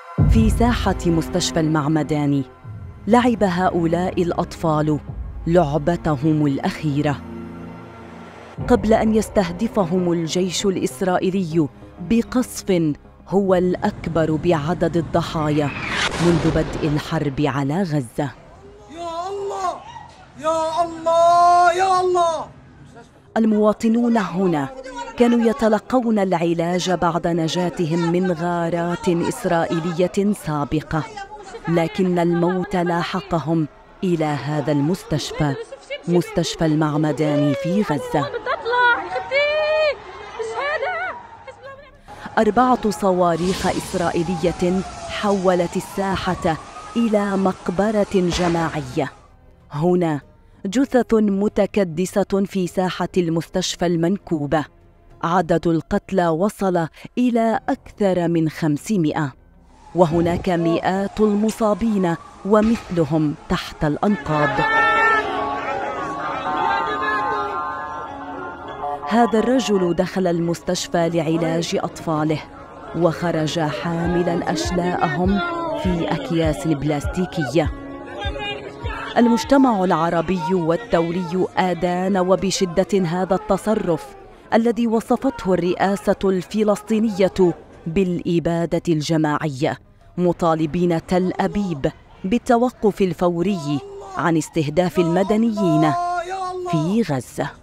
في ساحة مستشفى المعمداني لعب هؤلاء الأطفال لعبتهم الأخيرة قبل أن يستهدفهم الجيش الإسرائيلي بقصف هو الأكبر بعدد الضحايا منذ بدء الحرب على غزة. يا الله يا الله يا الله. المواطنون هنا كانوا يتلقون العلاج بعد نجاتهم من غارات إسرائيلية سابقة، لكن الموت لاحقهم إلى هذا المستشفى، مستشفى المعمداني في غزة. 4 صواريخ إسرائيلية حولت الساحة إلى مقبرة جماعية. هنا جثث متكدسة في ساحة المستشفى المنكوبة. عدد القتلى وصل إلى أكثر من 500، وهناك مئات المصابين ومثلهم تحت الأنقاض. هذا الرجل دخل المستشفى لعلاج أطفاله وخرج حاملاً أشلاءهم في أكياس بلاستيكية. المجتمع العربي والدولي أدان وبشدة هذا التصرف الذي وصفته الرئاسة الفلسطينية بالإبادة الجماعية، مطالبين تل أبيب بالتوقف الفوري عن استهداف المدنيين في غزة.